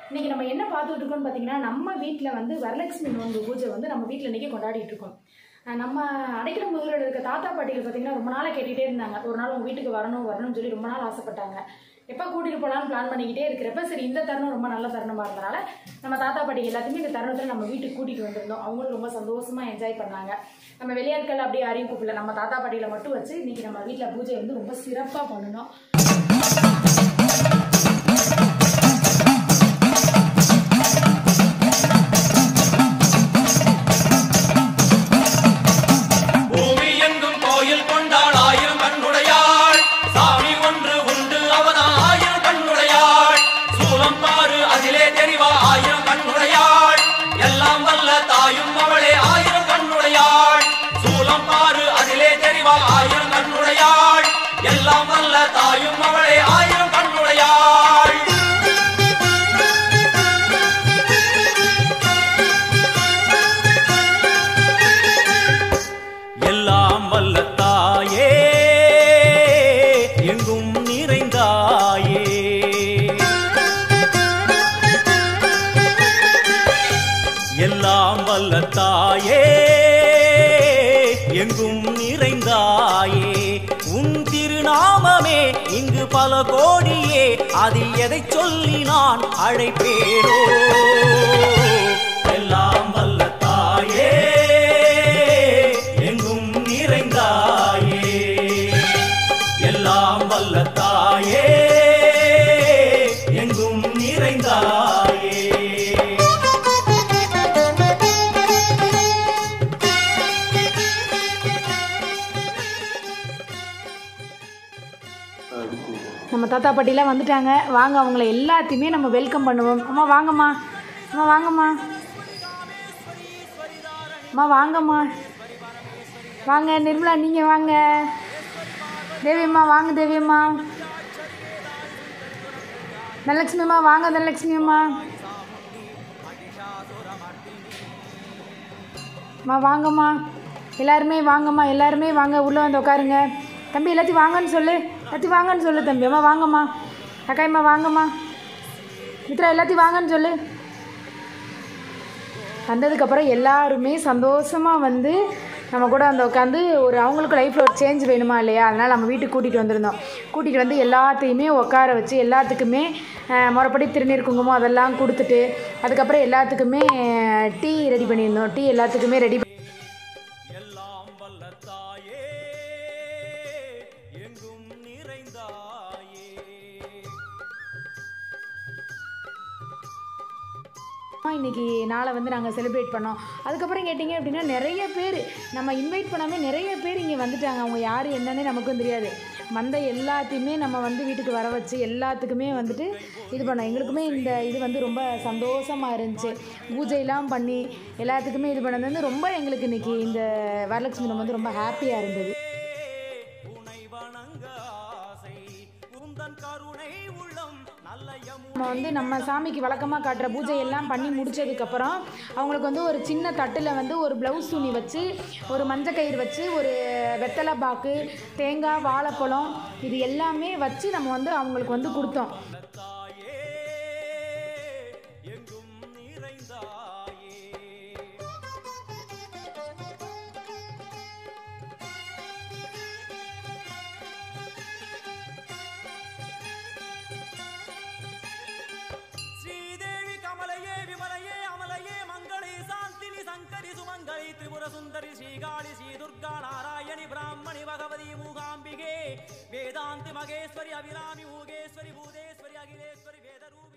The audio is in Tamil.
இன்னைக்கு நம்ம என்ன பார்த்துட்டு இருக்கோம்னு பார்த்தீங்கன்னா, நம்ம வீட்டில் வந்து வரலட்சுமி நோன்பு பூஜை வந்து நம்ம வீட்டில் இன்னைக்கு கொண்டாடிட்டு இருக்கோம். நம்ம அடைக்கலம் முதலில் இருக்க தாத்தா பாட்டிகள் பார்த்தீங்கன்னா ரொம்ப நாளாக கேட்டுகிட்டே இருந்தாங்க. ஒரு நாள் உங்கள் வீட்டுக்கு வரணும்னு சொல்லி ரொம்ப நாள் ஆசைப்பட்டாங்க. எப்போ கூட்டிகிட்டு போகலான்னு பிளான் பண்ணிக்கிட்டே இருக்கிறப்ப சரி இந்த தருணம் ரொம்ப நல்ல தருணமாக இருந்தனால நம்ம தாத்தா பாட்டி எல்லாத்தையுமே இந்த தருணத்தில் நம்ம வீட்டுக்கு கூட்டிகிட்டு வந்திருந்தோம். அவங்களும் ரொம்ப சந்தோஷமாக என்ஜாய் பண்ணாங்க. நம்ம வெளியாட்கள் அப்படியே யாரையும் கூப்பிடல, நம்ம தாத்தா பாட்டிகளை மட்டும் வச்சு இன்னைக்கு நம்ம வீட்டில் பூஜை வந்து ரொம்ப சிறப்பாக பண்ணணும். எல்லாம் வல்ல தாயே எங்கும் நிறைந்தாயே, உன் திருநாமமே இங்கு பல கோடியே, அது எதை சொல்லி நான் அழைப்பேனோ. எல்லாம் வல்ல தாயே எங்கும் நிறைந்தாயே, எல்லாம் வல்ல தாயே எங்கும் நிறைந்தாயே. நம்ம தாத்தா பாட்டிலாம் வந்துட்டாங்க. வாங்க, அவங்கள எல்லாத்தையுமே நம்ம வெல்கம் பண்ணுவோம். அம்மா வாங்கம்மா, அம்மா வாங்கம்மா, அம்மா வாங்கம்மா, வாங்க நிர்மலா, நீங்கள் வாங்க. தேவியம்மா வாங்க, தேவியம்மா. தனலட்சுமி அம்மா வாங்க, தனலட்சுமி அம்மா. அம்மா வாங்கம்மா, எல்லாருமே வாங்கம்மா, எல்லாருமே வாங்க, உள்ளே வந்து உட்காருங்க. தம்பி எல்லாத்தையும் வாங்கன்னு சொல்லு, எல்லாத்தையும் வாங்கன்னு சொல்லு தம்பி. அம்மா வாங்கம்மா, அக்காயம்மா வாங்கம்மா, மித்ரா எல்லாத்தையும் வாங்கன்னு சொல்லு. வந்ததுக்கப்புறம் எல்லாருமே சந்தோஷமாக வந்து நம்ம கூட வந்து உட்காந்து ஒரு அவங்களுக்கு லைஃப்பில் ஒரு சேஞ்ச் வேணுமா இல்லையா, அதனால் நம்ம வீட்டுக்கு கூட்டிகிட்டு வந்திருந்தோம். கூட்டிகிட்டு வந்து எல்லாத்தையுமே உட்கார வச்சு எல்லாத்துக்குமே முறைப்படி திருநீர் குங்குமம் அதெல்லாம் கொடுத்துட்டு அதுக்கப்புறம் எல்லாத்துக்குமே டீ ரெடி பண்ணியிருந்தோம். டீ எல்லாத்துக்குமே ரெடி. எல்லாம் வல்ல தாயே எங்கும் நிறைந்தாயே. இன்றைக்கி நாளை வந்து நாங்கள் செலிப்ரேட் பண்ணோம். அதுக்கப்புறம் கேட்டிங்க அப்படின்னா நிறைய பேர் நம்ம இன்வைட் பண்ணாமல் நிறைய பேர் இங்கே வந்துட்டாங்க. அவங்க யார் என்னன்னே நமக்கும் தெரியாது. வந்த எல்லாத்தையுமே நம்ம வந்து வீட்டுக்கு வர வச்சு எல்லாத்துக்குமே வந்துட்டு இது பண்ணோம். எங்களுக்குமே இந்த இது வந்து ரொம்ப சந்தோஷமாக இருந்துச்சு. பூஜையெல்லாம் பண்ணி எல்லாத்துக்குமே இது பண்ணது வந்து ரொம்ப எங்களுக்கு இன்றைக்கி இந்த வரலட்சுமி நம்ம வந்து ரொம்ப ஹாப்பியாக இருந்தது. நம்ம வந்து நம்ம சாமிக்கு வழக்கமாக காட்டுற பூஜையெல்லாம் பண்ணி முடித்ததுக்கப்புறம் அவங்களுக்கு வந்து ஒரு சின்ன தட்டில் வந்து ஒரு ப்ளவுஸ் துணி வச்சு ஒரு மஞ்சள் கயிறு வச்சு ஒரு வெத்தலை பாக்கு தேங்காய் வாழைப்பழம் இது எல்லாமே வச்சு நம்ம வந்து அவங்களுக்கு வந்து கொடுத்தோம். सुमंगली त्रिपुर सुंदरी श्रीकाली श्री दुर्गा नारायणी ब्राह्मणी भगवती मूकांबिके वेदांति मगेश्वरी अभिरामी भोगेश्वरी भूदेश्वरी अखिलेश्वरी वेदरूप